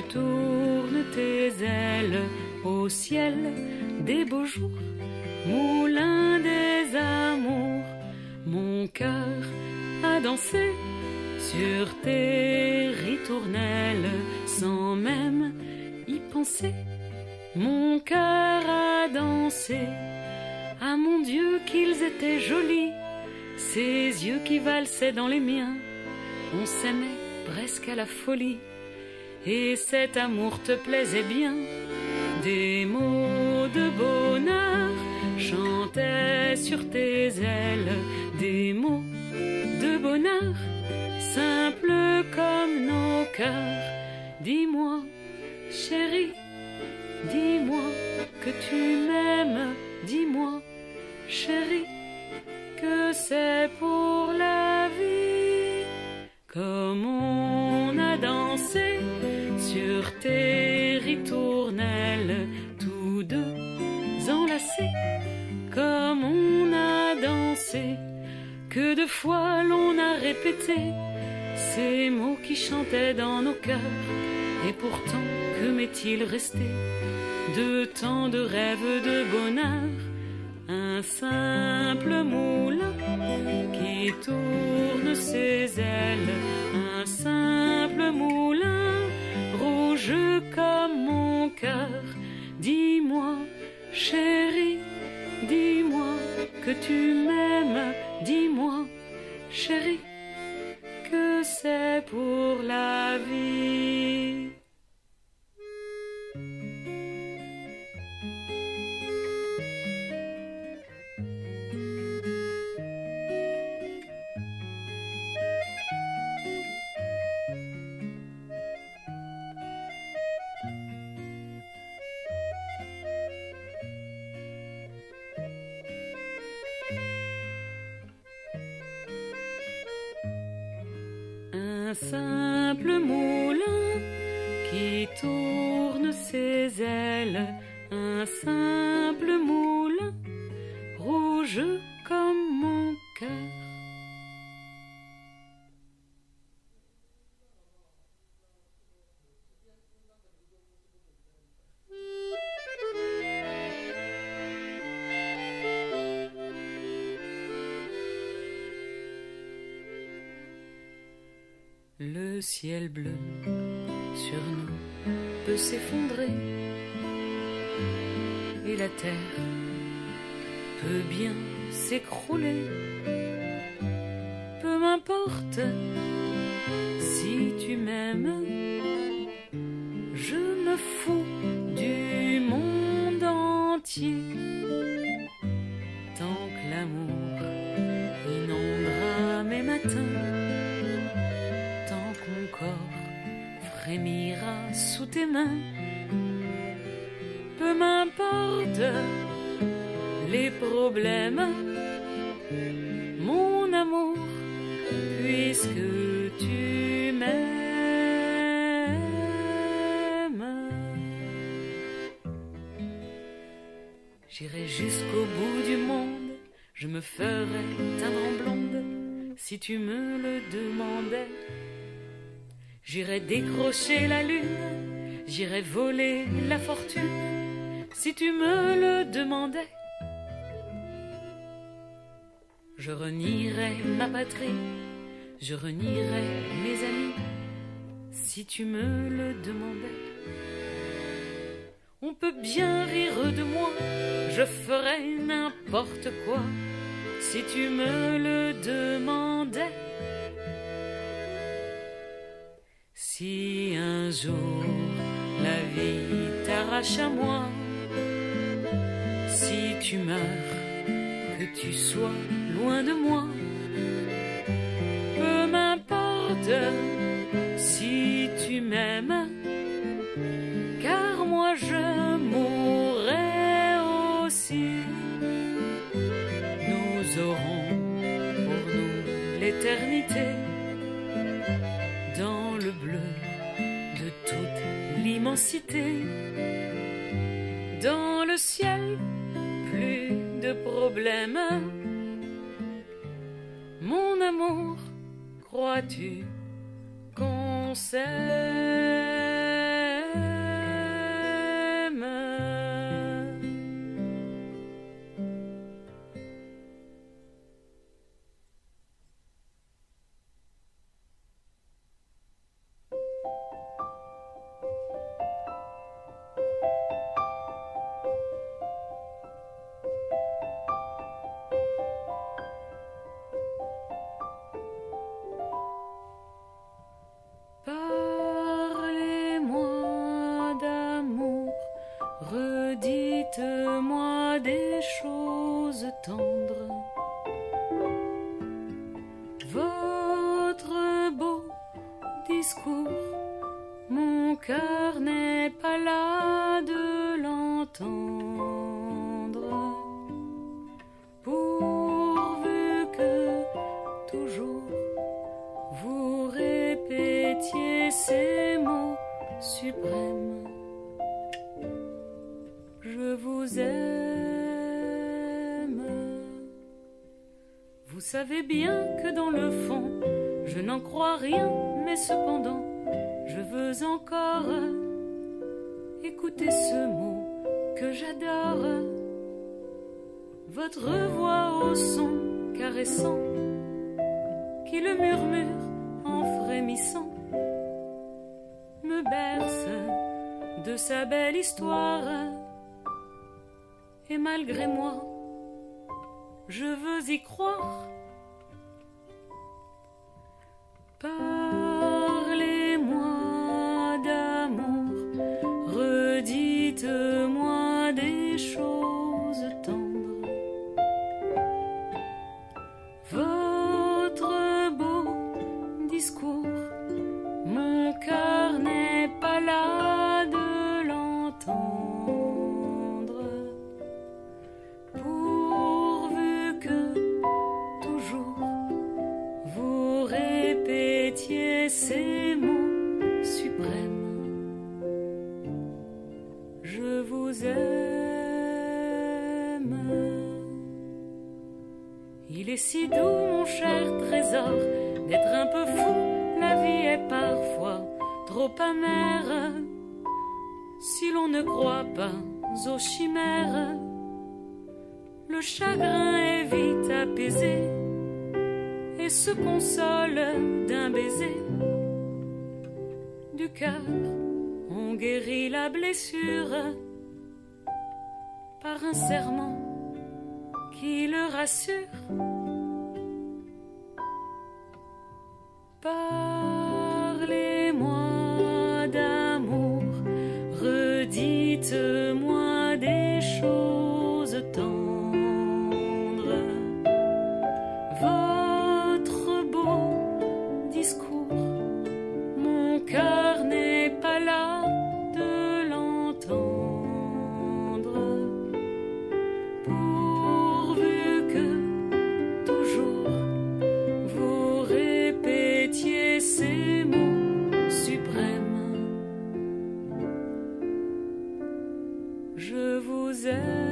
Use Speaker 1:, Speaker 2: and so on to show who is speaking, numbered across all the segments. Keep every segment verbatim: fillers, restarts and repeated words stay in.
Speaker 1: tournes tes ailes au ciel des beaux jours, moulin des amours, mon cœur a dansé sur tes ritournelles sans même y penser. Mon cœur a dansé, ah mon Dieu qu'ils étaient jolis, ces yeux qui valsaient dans les miens, on s'aimait presque à la folie. Et cet amour te plaisait bien, des mots de bonheur chantaient sur tes ailes, des mots de bonheur, simples comme nos cœurs. Dis-moi, chérie, dis-moi que tu m'aimes, dis-moi, chérie, que c'est pour la vie. Comme on a dansé sur tes ritournelles, tous deux enlacés, comme on a dansé, que de fois l'on a répété ces mots qui chantaient dans nos cœurs. Et pourtant, que m'est-il resté de tant de rêves de bonheur? Un simple moulin qui tourne ses ailes, un simple moulin rouge comme mon cœur. Dis-moi, chérie, dis-moi que tu m'aimes, dis-moi, chérie, que c'est pour la vie. Un simple moulin qui tourne ses ailes, un simple moulin rouge comme mon cœur. Le ciel bleu sur nous peut s'effondrer et la terre peut bien s'écrouler. Peu m'importe si tu m'aimes, je me fous du monde entier. Tant que l'amour inondera mes matins, mon corps frémira sous tes mains. Peu m'importe les problèmes, mon amour, puisque tu m'aimes. J'irai jusqu'au bout du monde, je me ferai teindre en blonde si tu me le demandais. J'irai décrocher la lune, j'irai voler la fortune, si tu me le demandais. Je renierai ma patrie, je renierai mes amis, si tu me le demandais. On peut bien rire de moi, je ferai n'importe quoi, si tu me le demandais. Si un jour la vie t'arrache à moi, si tu meurs, que tu sois loin de moi, peu m'importe si tu m'aimes, car moi je mourrai aussi. Nous aurons pour nous l'éternité dans le bleu de toute l'immensité. Dans le ciel, plus de problèmes. Mon amour, crois-tu qu'on s'aime? tendre. Votre beau discours, mon cœur n'est pas là de l'entendre. Pourvu que toujours vous répétiez ces mots suprêmes. Je vous aime. Vous savez bien que dans le fond, je n'en crois rien, mais cependant, je veux encore écouter ce mot que j'adore. Votre voix au son caressant, qui le murmure en frémissant, me berce de sa belle histoire. Et malgré moi, je veux y croire. Parlez-moi d'amour, redites-moi des choses tendres. Votre beau discours, mon cœur n'est pas là de l'entendre. Pourvu que toujours vous répétiez ces mots suprêmes. Je vous aime. Il est si doux, mon cher trésor, d'être un peu fou. La vie est parfois trop amère si l'on ne croit pas aux chimères. Le chagrin est vite apaisé et se console d'un baiser. Du cœur, on guérit la blessure par un serment qui le rassure. Parlez-moi d'amour, redites-moi des choses tendres. Votre beau discours, mon cœur n'est pas là de l'entendre. Pourvu que toujours vous répétiez ces mots suprêmes. Je vous aime.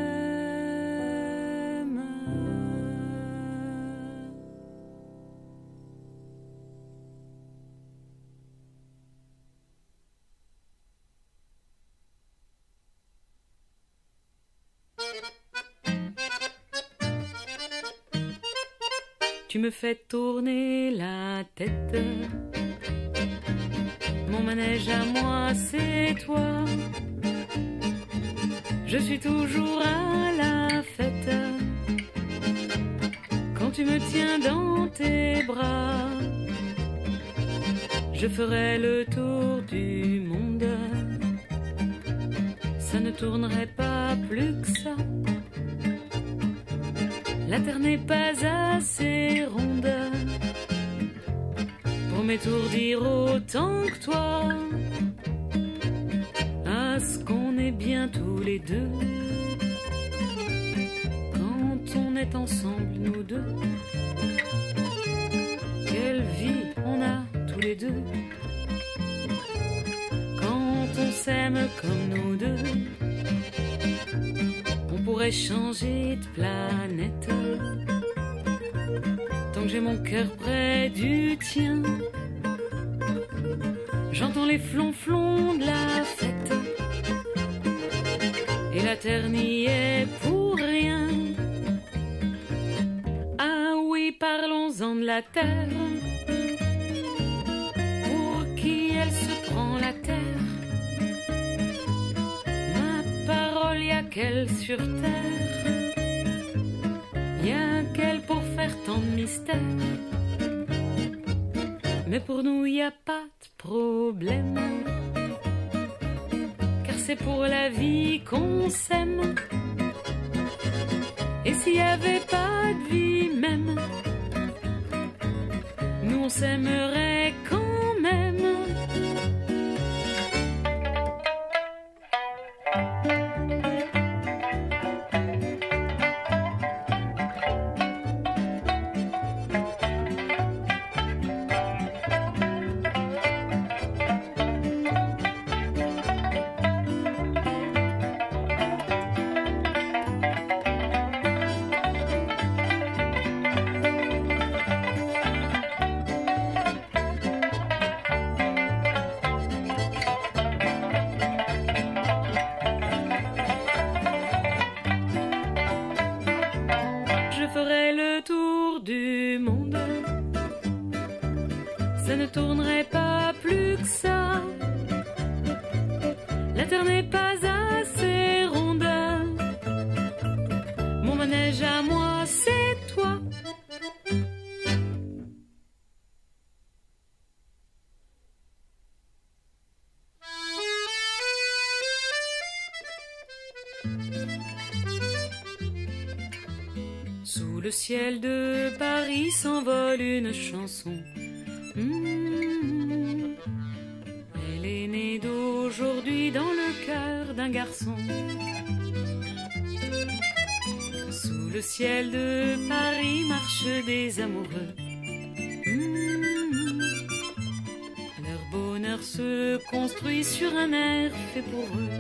Speaker 1: Tu me fais tourner la tête. Mon manège à moi, c'est toi. Je suis toujours à la fête quand tu me tiens dans tes bras. Je ferai le tour du monde, ça ne tournerait pas plus que ça. La terre n'est pas assez ronde pour m'étourdir autant que toi. À ce qu'on est bien tous les deux, quand on est ensemble nous deux. Quelle vie on a tous les deux, quand on s'aime comme nous deux. On pourrait changer de planète, tant que j'ai mon cœur près du tien. J'entends les flonflons de la fête, et la terre n'y est pour rien. Ah oui, parlons-en de la terre, pour qui elle se prend la terre. Ma parole, y'a qu'elle sur terre, y'a qu'elle pour faire tant de mystère. Mais pour nous y a pas de problème, car c'est pour la vie qu'on s'aime. Et s'il n'y avait pas de vie même, nous on s'aimerait quand même. Ça ne tournerait pas plus que ça. La terre n'est pas assez ronde. Mon manège à moi, c'est toi. Sous le ciel de Paris s'envole une chanson. Mmh. Elle est née d'aujourd'hui dans le cœur d'un garçon. Sous le ciel de Paris marchent des amoureux. Mmh. Leur bonheur se construit sur un air fait pour eux.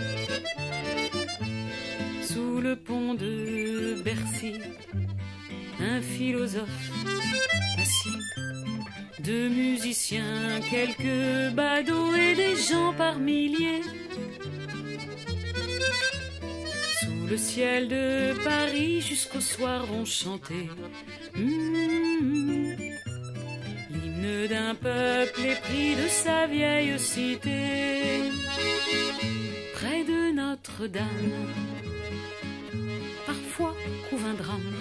Speaker 1: Sous le pont de Bercy, un philosophe assis. Deux musiciens, quelques badauds et des gens par milliers. Sous le ciel de Paris, jusqu'au soir vont chanter mmh, l'hymne d'un peuple épris de sa vieille cité. Près de Notre-Dame, parfois couve un drame.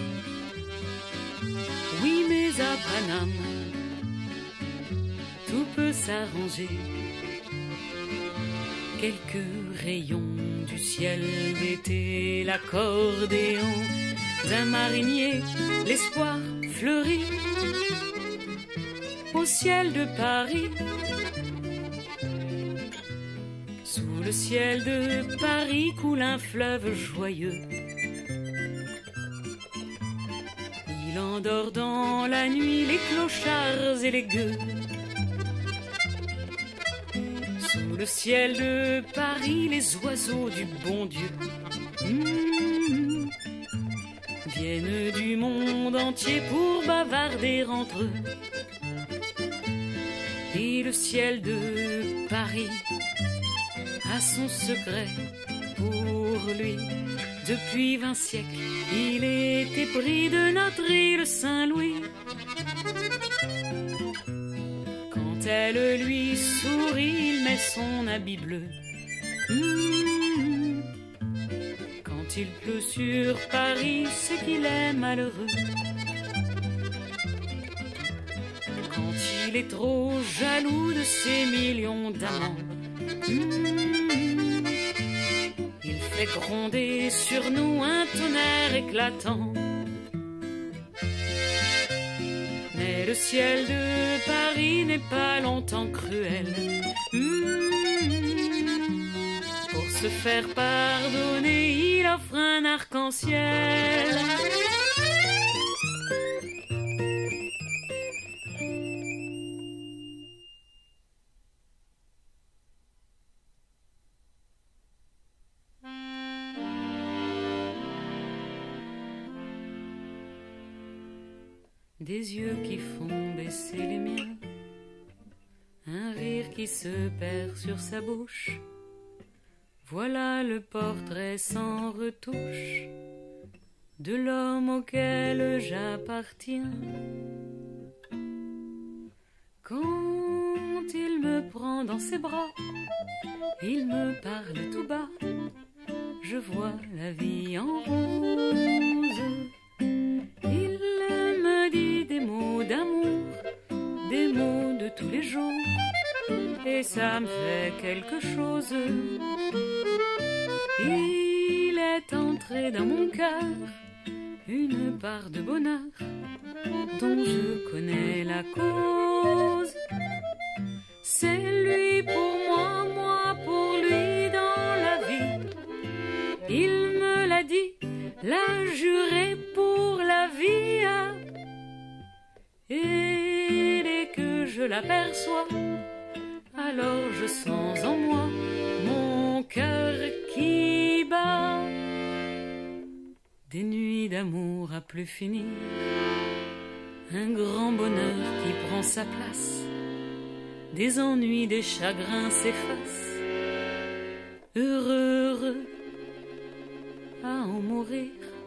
Speaker 1: Oui, mais à Paname, tout peut s'arranger. Quelques rayons du ciel d'été, l'accordéon d'un marinier, l'espoir fleurit au ciel de Paris. Sous le ciel de Paris coule un fleuve joyeux. Il endort dans la nuit les clochards et les gueux. Sous le ciel de Paris, les oiseaux du bon Dieu mmh, viennent du monde entier pour bavarder entre eux. Et le ciel de Paris a son secret pour lui. Depuis vingt siècles, il est épris de notre île Saint-Louis. Quand elle lui sourit, il met son habit bleu. Mmh. Quand il pleut sur Paris, c'est qu'il est malheureux. Quand il est trop jaloux de ses millions d'amants, mmh, il fait gronder sur nous un tonnerre éclatant. Mais le ciel de Paris n'est pas longtemps cruel. Mmh. Pour se faire pardonner, il offre un arc-en-ciel. Des yeux qui font baisser les miens, un rire qui se perd sur sa bouche. Voilà le portrait sans retouche de l'homme auquel j'appartiens. Quand il me prend dans ses bras, il me parle tout bas, je vois la vie en rose. Il me dit des mots d'amour, des mots de tous les jours, et ça me fait quelque chose. Il est entré dans mon cœur une part de bonheur dont je connais la cause. C'est lui pour moi, moi pour lui dans la vie. Il me l'a dit, l'a juré pour la vie. Et dès que je l'aperçois, alors je sens en moi mon cœur qui bat. Des nuits d'amour à plus finir, un grand bonheur qui prend sa place. Des ennuis, des chagrins s'effacent. Heureux, heureux à en mourir.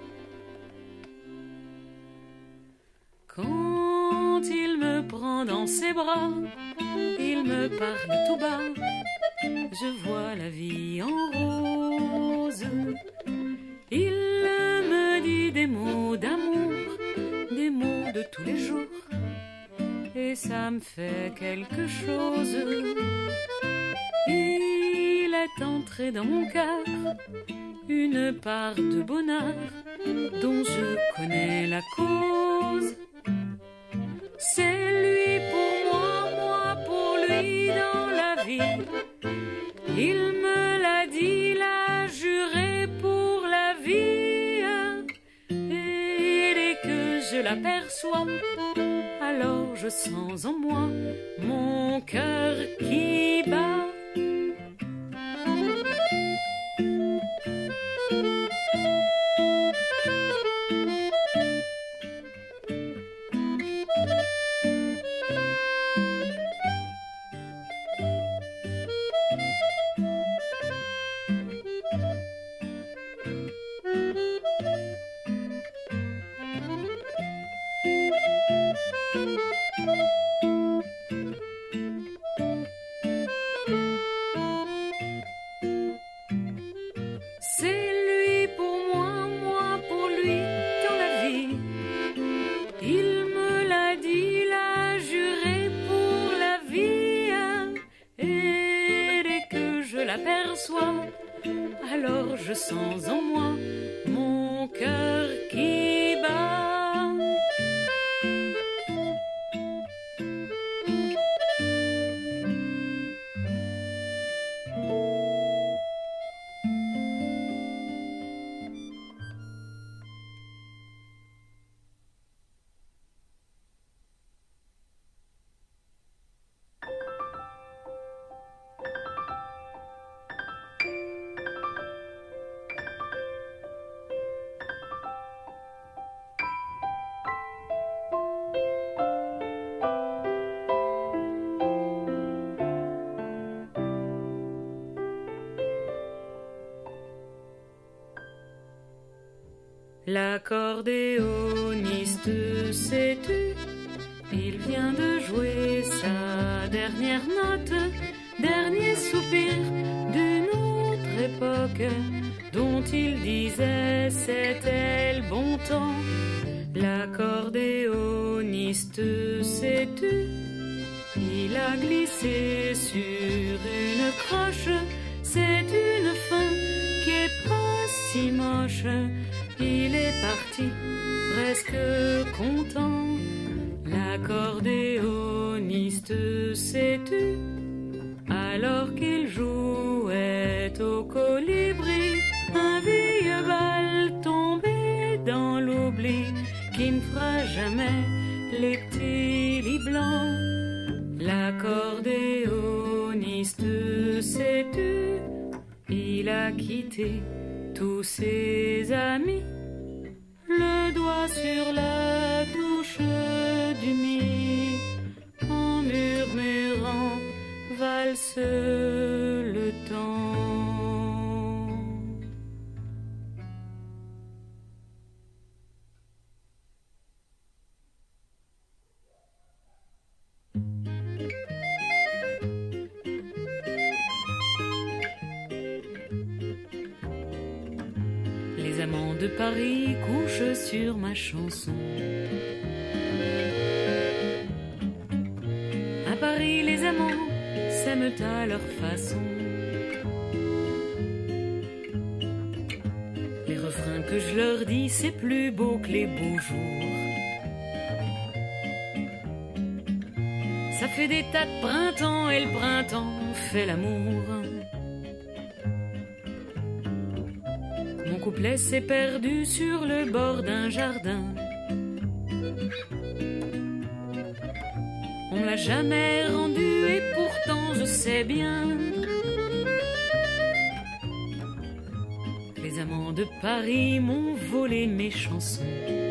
Speaker 1: Quand il me prend dans ses bras, il me parle tout bas. Je vois la vie en rose. Il me dit des mots d'amour, des mots de tous les jours. Et ça me fait quelque chose. Il est entré dans mon cœur une part de bonheur dont je connais la cause. C'est lui pour moi, moi pour lui dans la vie. Il me l'a dit, l'a juré pour la vie. Et dès que je l'aperçois, alors je sens en moi mon cœur qui bat. Alors je sens en moi mon cœur qui bat. L'accordéoniste, sais-tu, il vient de jouer sa dernière note, dernier soupir d'une autre époque, dont il disait c'était le bon temps. L'accordéoniste, sais-tu, il a glissé sur une croche, c'est une fin qui est pas si moche. Il est parti, presque content. L'accordéoniste, sais-tu, alors qu'il jouait au colibri, un vieux bal tombé dans l'oubli, qui ne fera jamais les petits lits blancs. L'accordéoniste, sais-tu, il a quitté tous ses amis, le doigt sur la touche du mi, en murmurant valse le temps. Les amants de Paris couchent sur ma chanson. À Paris, les amants s'aiment à leur façon. Les refrains que je leur dis c'est plus beau que les beaux jours. Ça fait des tas de printemps et le printemps fait l'amour. Mon couplet s'est perdu sur le bord d'un jardin. On me l'a jamais rendu et pourtant je sais bien. Les amants de Paris m'ont volé mes chansons.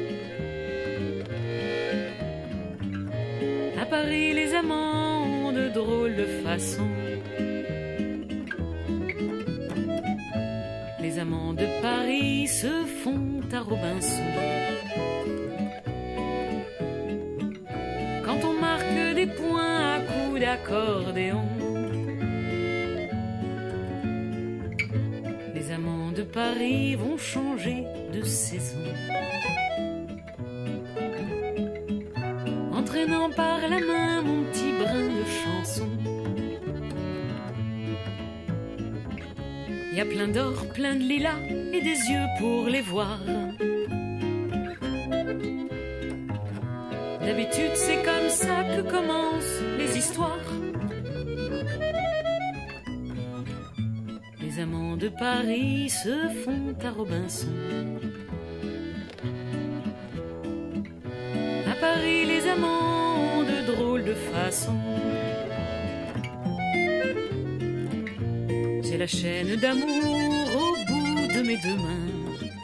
Speaker 1: À Paris, les amants ont de drôles de façons. Les amants de Paris se font à Robinson. Quand on marque des points à coups d'accordéon, les amants de Paris vont changer de saison. Entraînant par la main mon petit brin de chanson. Il y a plein d'or, plein de lilas et des yeux pour les voir. D'habitude c'est comme ça que commencent les histoires. Les amants de Paris se font à Robinson. À Paris, les amants ont de drôles de façons. J'ai la chaîne d'amour au bout de mes deux mains.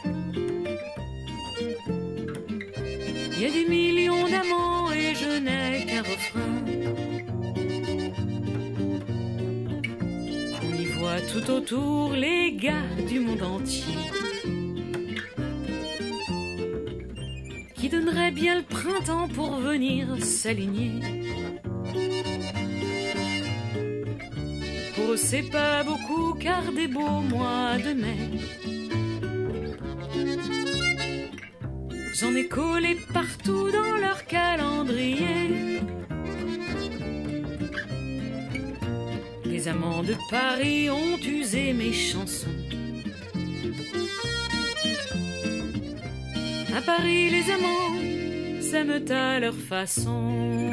Speaker 1: Il y a des millions d'amants et je n'ai qu'un refrain. On y voit tout autour les gars du monde entier qui donnerait bien le printemps pour venir s'aligner. Pour eux c'est pas beaucoup car des beaux mois de mai, j'en ai collé partout dans leur calendrier. Les amants de Paris ont usé mes chansons. À Paris, les amants s'aiment à leur façon.